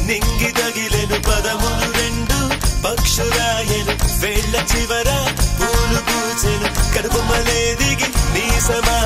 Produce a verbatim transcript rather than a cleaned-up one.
నింగి తగిలెను పదములు రెండు పక్షురాయను వేళ్ల చివర పూలు పూచెను కడుపుమలే దిగి నీ సమా